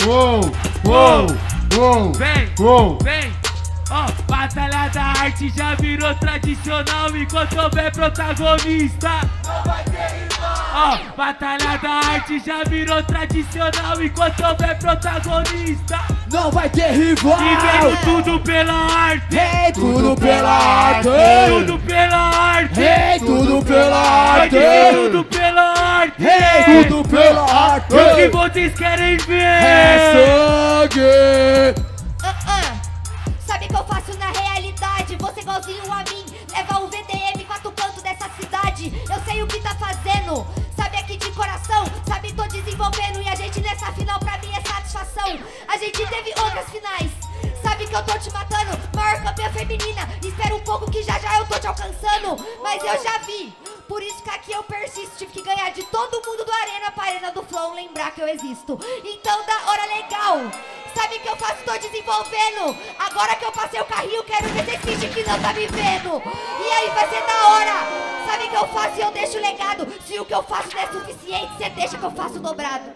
Vem. Ó, batalha da arte já virou tradicional enquanto houver protagonista. Não vai ter rival. Ó, batalha da arte já virou tradicional enquanto houver protagonista. Não vai ter rival. Vivendo tudo pela arte. Hey, tudo pela arte. Tudo pela arte. Hey, tudo pela arte. Tudo pela arte. Hey, tudo pela arte. O que vocês querem ver? É sangue. Sabe o que eu faço na realidade? Você igualzinho a mim, leva o VDM 4 cantos dessa cidade. Eu sei o que tá fazendo, sabe aqui de coração, sabe tô desenvolvendo. E a gente nessa final pra mim é satisfação. A gente teve outras finais, sabe que eu tô te matando. Maior campeã feminina, espera um pouco que já já eu tô te alcançando. Mas eu já vi, por isso que aqui eu persisto. Tive que ganhar de todo mundo do Arena pra Arena do Flow lembrar que eu existo. Então da hora legal, sabe que eu faço, tô desenvolvendo. Agora que eu passei o carrinho, quero ver se finge que não tá me vendo. E aí vai ser da hora. Sabe que eu faço e eu deixo legado. Se o que eu faço não é suficiente, cê deixa que eu faço dobrado.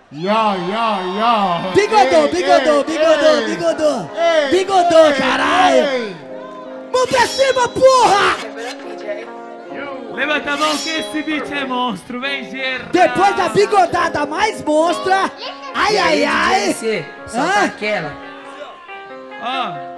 Bigodô, caralho. Mão pra cima, porra. Levanta a mão que esse beat é monstro, vem Gerard. Depois da bigodada mais monstra. Ai. Solta aquela. Ó.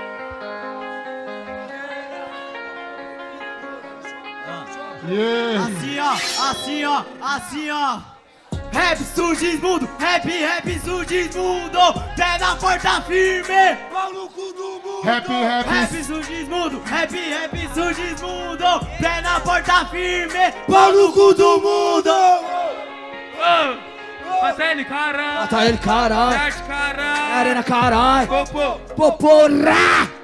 Assim ó. Rap surge mundo, rap surge mundo. Pé na porta firme, pau no cu do mundo. Rap surge mundo, rap surge mundo. Pé na porta firme, pau no cu do mundo. Mata ele, caralho. Arte, caralho. Arena, caralho. Poporá.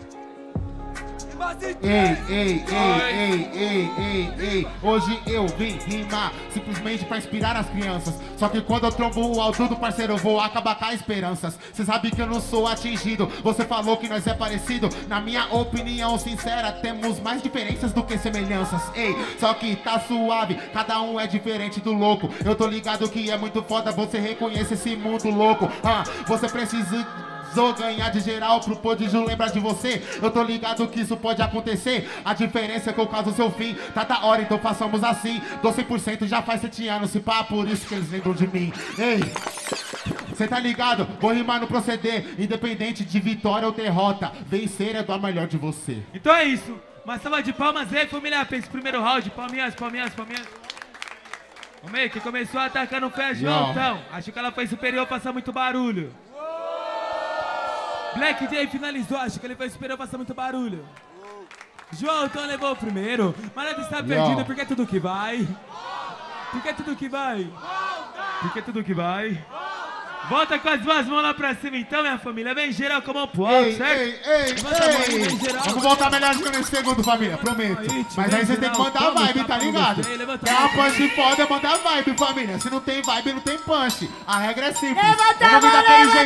Ei, hoje eu vim rimar simplesmente pra inspirar as crianças. Só que quando eu trombo o alto parceiro, eu vou acabar com as esperanças. Cê sabe que eu não sou atingido, você falou que nós é parecido. Na minha opinião sincera, temos mais diferenças do que semelhanças. Ei, só que tá suave, cada um é diferente do louco. Eu tô ligado que é muito foda você reconhecer esse mundo louco. Você precisa ganhar de geral pro prodígio lembrar de você. Eu tô ligado que isso pode acontecer. A diferença é que eu caso o seu fim. Tá da hora, então façamos assim. Dou 100% já faz 7 anos. Se pá, por isso que eles lembram de mim. Ei, cê tá ligado? Vou rimar no proceder. Independente de vitória ou derrota, vencer é do melhor de você. Então é isso. Uma salva de palmas aí, família, pra esse primeiro round. Palminhas. O meio que começou atacando foi a João. Acho que ela foi superior, passar muito barulho. Black J finalizou, acho que ele foi superior, passar muito barulho. João então levou o primeiro, mas nada está perdido porque é tudo que vai. Volta com as duas mãos lá pra cima então, minha família. Vem geral com a mão pro alto, certo? Vamos voltar melhor que nesse segundo, família, prometo. Mas aí você tem que mandar a vibe, tá ligado? É uma punch foda, mandar a vibe, família. Se não tem vibe, não tem punch. A regra é simples. Levanta a mão.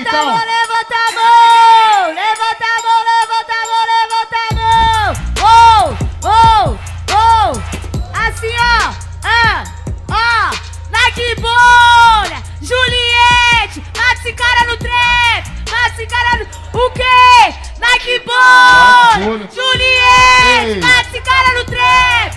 Assim ó, Nike Bolha, Juliette, mata esse cara no trap, o quê? Nike Bolha, Juliette, mata esse cara no trap.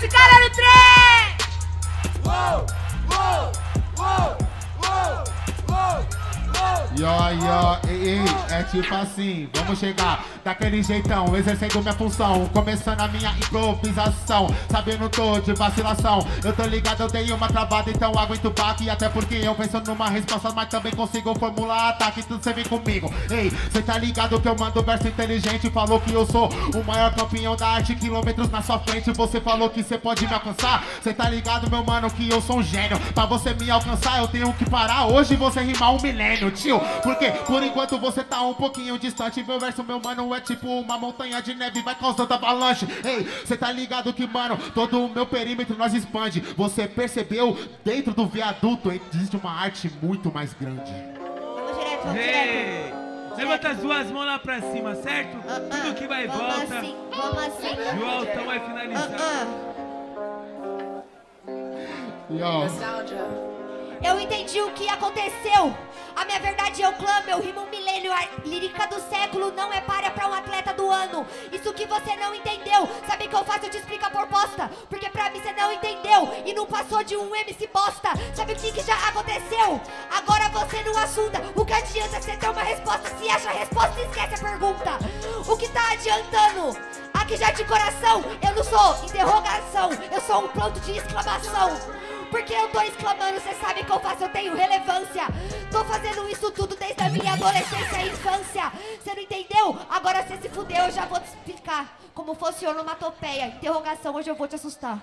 É tipo assim, vamos chegar daquele jeitão, exercendo minha função, começando a minha improvisação, sabendo tô de vacilação. Eu tô ligado, eu dei uma travada, então aguento o baque. Até porque eu penso numa resposta, mas também consigo formular ataque, tudo cê vem comigo. Ei, cê tá ligado que eu mando verso inteligente. Falou que eu sou o maior campeão da arte, quilômetros na sua frente. Você falou que cê pode me alcançar. Cê tá ligado, meu mano, que eu sou um gênio. Pra você me alcançar, eu tenho que parar hoje você rimar 1 milênio, tio. Porque por enquanto você tá um pouquinho distante. Meu verso, meu mano, é tipo uma montanha de neve, vai causando avalanche. Ei, cê tá ligado que, mano, todo o meu perímetro nós expande. Você percebeu? Dentro do viaduto existe uma arte muito mais grande. Vamos direto. Levanta as duas mãos lá pra cima, certo? Tudo que vai e volta. Vamos assim. João então vai finalizar. Eu entendi o que aconteceu. A minha verdade eu clamo, eu rimo um milênio. A lírica do século não é para um atleta do ano. Isso que você não entendeu. Sabe o que eu faço? Eu te explico a proposta. Porque pra mim você não entendeu e não passou de um MC bosta. Sabe o que já aconteceu? Agora você não assunta. O que adianta você ter uma resposta? Se acha a resposta, esquece a pergunta. O que tá adiantando? Aqui já de coração, eu não sou interrogação, eu sou um ponto de exclamação. Porque eu tô exclamando, cê sabe que eu faço, eu tenho relevância. Tô fazendo isso tudo desde a minha adolescência e infância. Cê não entendeu? Agora cê se fudeu, eu já vou te explicar como funciona uma onomatopeia. Interrogação, hoje eu vou te assustar.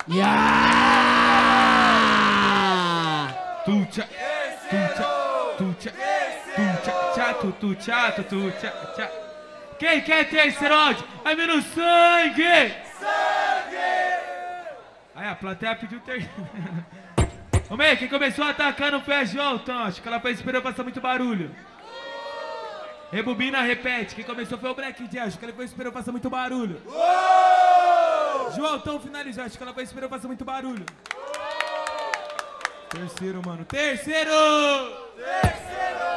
Tucha, tucha, tucha, tucha, tucha, tucha, tucha. Quem quer terceiro áudio? Vai vir no sangue! Sangue! Aí a plateia pediu terceiro. Ô, Mei, quem começou atacando foi a João, então acho que ela esperou passar muito barulho. Rebobina, repete. Quem começou foi o Black Jay, acho que ele esperou passar muito barulho. João, então finalizou, acho que ela esperou passar muito barulho. Terceiro, mano. Terceiro! Terceiro!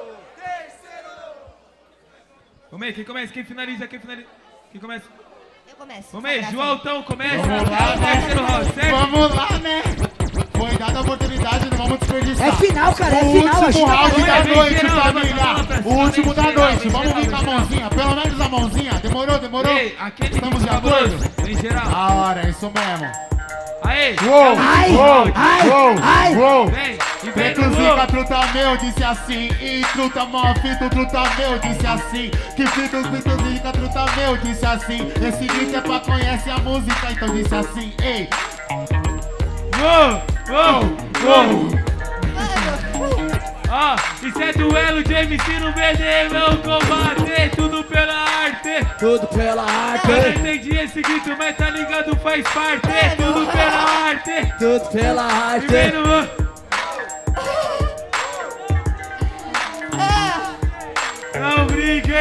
Ô, Mei, quem começa? Quem finaliza? Quem finaliza? Quem começa? Eu começo. Ô, Mei, João, então começa. Vamos lá, Terceiro round, certo? Vamos lá, né? Foi dada a oportunidade, não vamos desperdiçar. É final, cara, é O final. último round da Vem, noite, geral, família. O último da noite. Vamos vir com a mãozinha, pelo menos a mãozinha. Demorou, demorou? Ei, aquele Estamos de acordo? Vem, geral. Da hora, é isso mesmo. Aê! Uou, Ai, uou, ai, uou, ai. uou. Vem! E vem Preto no Zica, gol! truta meu, disse assim. E truta mó, fito, truta meu, disse assim. Que fito, Zica, truta meu, disse assim. Esse beat é pra conhecer a música, então disse assim. Ei, Uou! Uou! Uou! Mano, Ó, isso é duelo de MC no BDM, é um combate, tudo pela arte. Tudo pela Eu não arte. entendi esse grito, mas tá ligado, faz parte, tudo pela arte. Tudo pela E vem arte. no... Não brinque!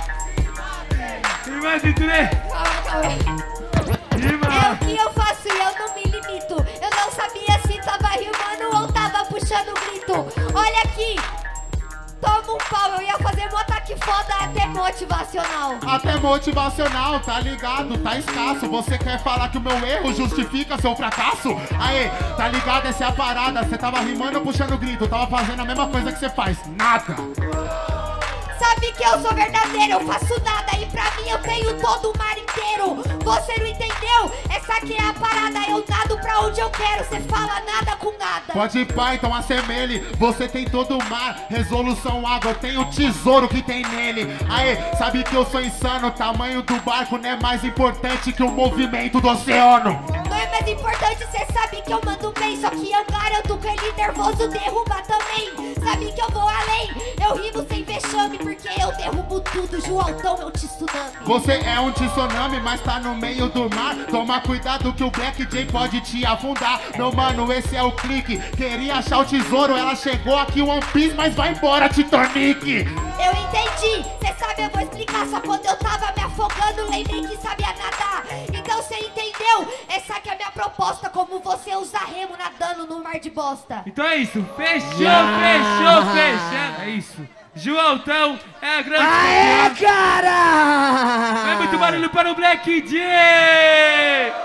E mais de três! E é o mais! que eu faço e eu não me limito. Eu não sabia se tava rimando ou tava puxando grito. Olha aqui, toma um pau, eu ia fazer um ataque foda até motivacional. até motivacional, tá ligado? Tá escasso. Você quer falar que o meu erro justifica seu fracasso? Aê, tá ligado? Essa é a parada. Você tava rimando ou puxando grito? Tava fazendo a mesma coisa que você faz. Nada. Sabe que eu sou verdadeiro, eu faço nada e pra mim eu tenho todo o mar inteiro. Você não entendeu? Essa aqui é a parada, eu nado pra onde eu quero. Você fala nada com nada. Pode ir, pai, então assemelhe. Você tem todo o mar, resolução água. Eu tenho o tesouro que tem nele. Aê, sabe que eu sou insano. O tamanho do barco não é mais importante que o movimento do oceano. Não é mais importante, cê sabe que eu mando bem. Só que eu garanto que ele nervoso derruba também. Sabe que eu vou além, eu rimo sem vexame. Porque eu derrubo tudo, Joãotão é um tsunami. Você é um tsunami, mas tá no meio do mar. Toma cuidado que o Black Jay pode te afundar. Meu mano, esse é o clique. Queria achar o tesouro, ela chegou aqui One Piece, mas vai embora, Titanic. Eu entendi, cê sabe, eu vou explicar. Só quando eu tava me afogando, lembrei que sabia nadar. Então cê entendeu? Essa aqui é a minha proposta. Como você usa remo nadando no mar de bosta. Então é isso, fechou, fechando. É isso. Joãotão é a grande Aê, campeã. cara! É muito barulho para o Black Jay!